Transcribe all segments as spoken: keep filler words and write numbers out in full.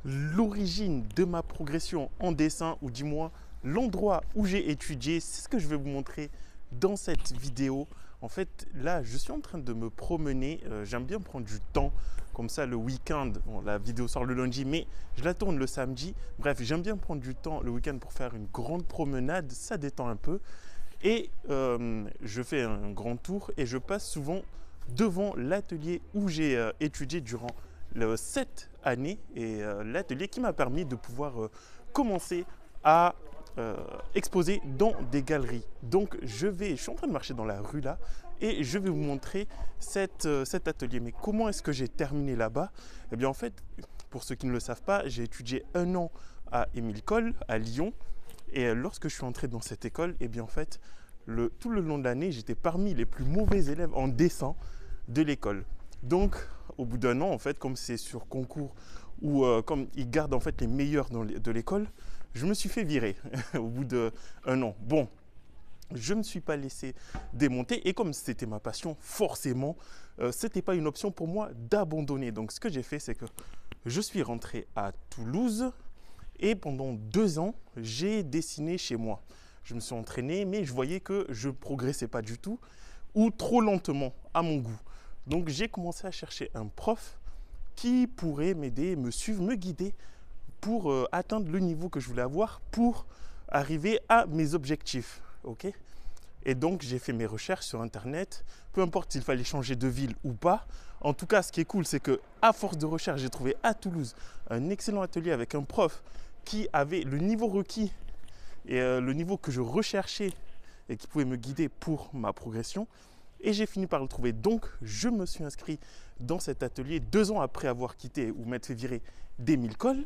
l'origine de ma progression en dessin, ou du moins l'endroit où j'ai étudié. C'est ce que je vais vous montrer dans cette vidéo. En fait, là, je suis en train de me promener. Euh, J'aime bien prendre du temps, comme ça, le week-end. Bon, la vidéo sort le lundi, mais je la tourne le samedi. Bref, j'aime bien prendre du temps le week-end pour faire une grande promenade. Ça détend un peu. Et euh, je fais un grand tour et je passe souvent devant l'atelier où j'ai euh, étudié durant le, cette année. Et euh, l'atelier qui m'a permis de pouvoir euh, commencer à Euh, exposé dans des galeries. Donc je vais, je suis en train de marcher dans la rue là et je vais vous montrer cette, euh, cet atelier. Mais comment est-ce que j'ai terminé là-bas? Eh bien en fait, pour ceux qui ne le savent pas, j'ai étudié un an à Émile Coll à Lyon, et lorsque je suis entré dans cette école, eh bien en fait, le, tout le long de l'année, j'étais parmi les plus mauvais élèves en dessin de l'école. Donc au bout d'un an, en fait, comme c'est sur concours ou euh, comme ils gardent en fait les meilleurs dans les, de l'école, je me suis fait virer au bout d'un an. Bon, je ne me suis pas laissé démonter et comme c'était ma passion, forcément, euh, ce n'était pas une option pour moi d'abandonner. Donc ce que j'ai fait, c'est que je suis rentré à Toulouse et pendant deux ans, j'ai dessiné chez moi. Je me suis entraîné, mais je voyais que je ne progressais pas du tout ou trop lentement à mon goût. Donc j'ai commencé à chercher un prof qui pourrait m'aider, me suivre, me guider pour euh, atteindre le niveau que je voulais avoir, pour arriver à mes objectifs. Okay, et donc, j'ai fait mes recherches sur Internet, peu importe s'il fallait changer de ville ou pas. En tout cas, ce qui est cool, c'est qu'à force de recherche, j'ai trouvé à Toulouse un excellent atelier avec un prof qui avait le niveau requis et euh, le niveau que je recherchais et qui pouvait me guider pour ma progression. Et j'ai fini par le trouver. Donc, je me suis inscrit dans cet atelier deux ans après avoir quitté ou m'être fait virer d'Émile Coll.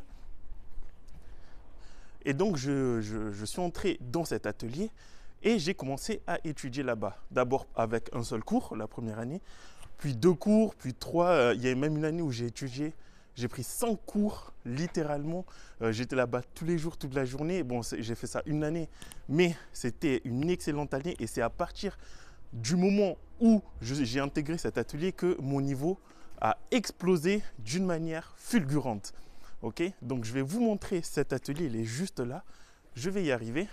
Et donc, je, je, je suis entré dans cet atelier et j'ai commencé à étudier là-bas. D'abord avec un seul cours, la première année, puis deux cours, puis trois. Euh, il y a même une année où j'ai étudié, j'ai pris cinq cours, littéralement. Euh, J'étais là-bas tous les jours, toute la journée. Bon, j'ai fait ça une année, mais c'était une excellente année. Et c'est à partir du moment où j'ai intégré cet atelier que mon niveau a explosé d'une manière fulgurante. Ok, donc je vais vous montrer cet atelier, il est juste là. Je vais y arriver.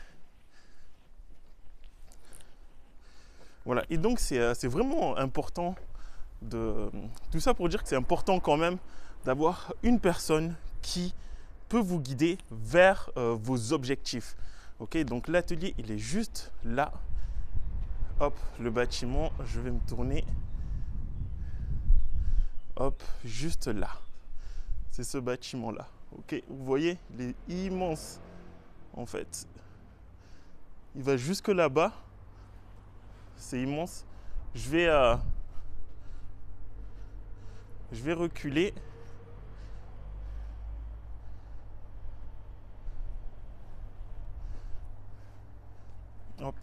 Voilà, et donc c'est vraiment important de... Tout ça pour dire que c'est important quand même d'avoir une personne qui peut vous guider vers euh, vos objectifs. Ok, donc l'atelier, il est juste là. Hop, le bâtiment, je vais me tourner. Hop, juste là. C'est ce bâtiment-là. Ok, vous voyez, il est immense en fait. Il va jusque là-bas. C'est immense. Je vais, euh, je vais reculer. Hop.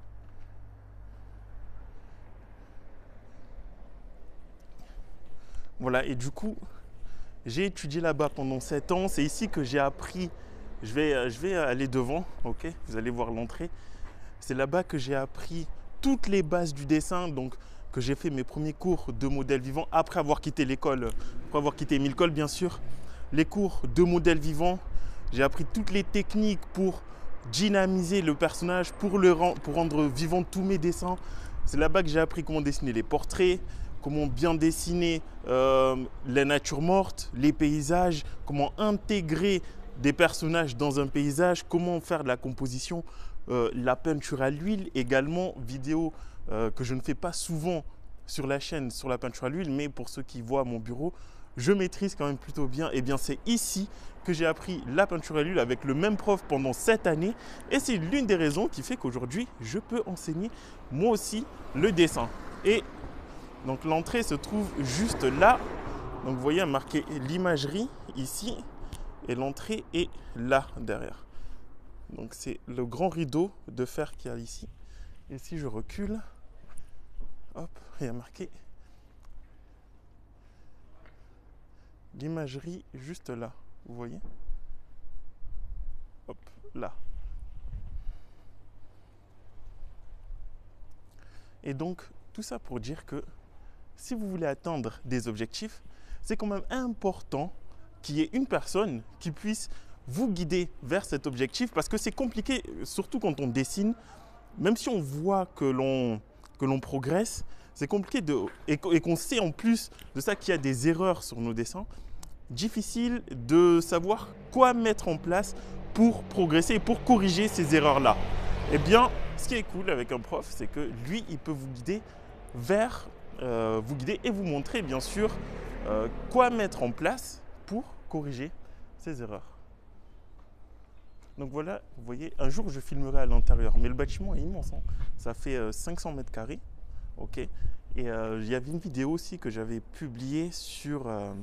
Voilà, et du coup, j'ai étudié là-bas pendant sept ans. C'est ici que j'ai appris. Je vais, je vais aller devant, ok? Vous allez voir l'entrée. C'est là-bas que j'ai appris toutes les bases du dessin, donc que j'ai fait mes premiers cours de modèle vivant après avoir quitté l'école, après avoir quitté Émile Coll, bien sûr. Les cours de modèle vivant, j'ai appris toutes les techniques pour dynamiser le personnage, pour, le rend, pour rendre vivant tous mes dessins. C'est là-bas que j'ai appris comment dessiner les portraits, comment bien dessiner euh, les natures mortes, les paysages, comment intégrer des personnages dans un paysage, comment faire de la composition, euh, la peinture à l'huile, également vidéo euh, que je ne fais pas souvent sur la chaîne sur la peinture à l'huile, mais pour ceux qui voient mon bureau, je maîtrise quand même plutôt bien. Et bien c'est ici que j'ai appris la peinture à l'huile avec le même prof pendant sept années, et c'est l'une des raisons qui fait qu'aujourd'hui je peux enseigner moi aussi le dessin. Et donc l'entrée se trouve juste là. Donc vous voyez marqué l'imagerie ici et l'entrée est là derrière. Donc c'est le grand rideau de fer qu'il y a ici. Et si je recule, hop, il y a marqué l'imagerie juste là. Vous voyez? Hop, là. Et donc tout ça pour dire que si vous voulez atteindre des objectifs, c'est quand même important qu'il y ait une personne qui puisse vous guider vers cet objectif parce que c'est compliqué, surtout quand on dessine, même si on voit que l'on que l'on progresse, c'est compliqué de, et qu'on sait en plus de ça qu'il y a des erreurs sur nos dessins, difficile de savoir quoi mettre en place pour progresser et pour corriger ces erreurs-là. Eh bien, ce qui est cool avec un prof, c'est que lui, il peut vous guider vers, euh, vous guider et vous montrer bien sûr euh, quoi mettre en place pour corriger ces erreurs. Donc voilà, vous voyez, un jour je filmerai à l'intérieur, mais le bâtiment est immense, hein. Ça fait euh, cinq cents mètres carrés, ok. Et euh, il y avait une vidéo aussi que j'avais publiée sur, euh,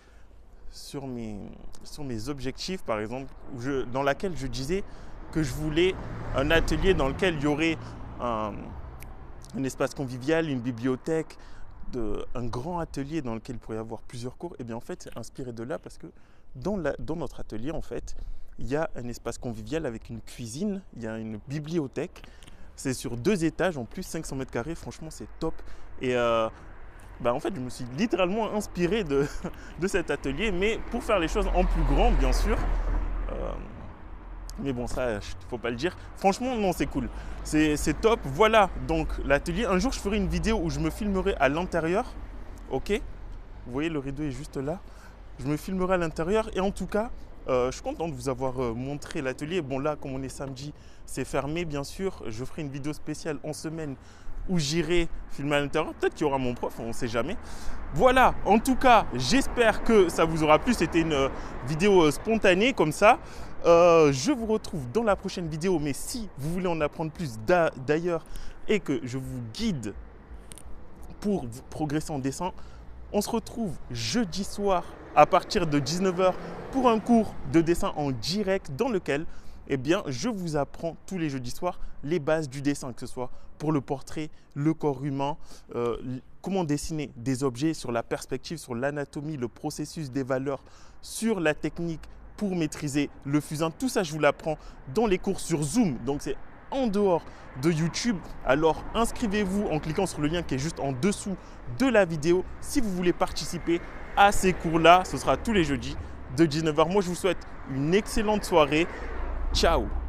sur, mes, sur mes objectifs, par exemple, où je, dans laquelle je disais que je voulais un atelier dans lequel il y aurait un, un espace convivial, une bibliothèque, de, un grand atelier dans lequel il pourrait y avoir plusieurs cours. Et bien en fait, c'est inspiré de là parce que dans, la, dans notre atelier, en fait, il y a un espace convivial avec une cuisine, il y a une bibliothèque. C'est sur deux étages, en plus cinq cents mètres carrés, franchement c'est top. Et euh, bah en fait, je me suis littéralement inspiré de, de cet atelier, mais pour faire les choses en plus grand, bien sûr. Euh, mais bon, ça, il ne faut pas le dire. Franchement, non, c'est cool. C'est top. Voilà, donc l'atelier. Un jour, je ferai une vidéo où je me filmerai à l'intérieur. Ok? Vous voyez, le rideau est juste là. Je me filmerai à l'intérieur. Et en tout cas, euh, je suis content de vous avoir euh, montré l'atelier. Bon, là, comme on est samedi, c'est fermé, bien sûr. Je ferai une vidéo spéciale en semaine où j'irai filmer à l'intérieur. Peut-être qu'il y aura mon prof, on ne sait jamais. Voilà, en tout cas, j'espère que ça vous aura plu. C'était une euh, vidéo euh, spontanée comme ça. Euh, je vous retrouve dans la prochaine vidéo, mais si vous voulez en apprendre plus d'ailleurs et que je vous guide pour vous progresser en dessin, on se retrouve jeudi soir à partir de dix-neuf heures pour un cours de dessin en direct dans lequel eh bien, je vous apprends tous les jeudis soirs les bases du dessin, que ce soit pour le portrait, le corps humain, euh, comment dessiner des objets, sur la perspective, sur l'anatomie, le processus des valeurs, sur la technique pour maîtriser le fusain. Tout ça, je vous l'apprends dans les cours sur Zoom. Donc, c'est en dehors de YouTube. Alors, inscrivez-vous en cliquant sur le lien qui est juste en dessous de la vidéo si vous voulez participer à ces cours-là. Ce sera tous les jeudis de dix-neuf heures. Moi, je vous souhaite une excellente soirée. Ciao!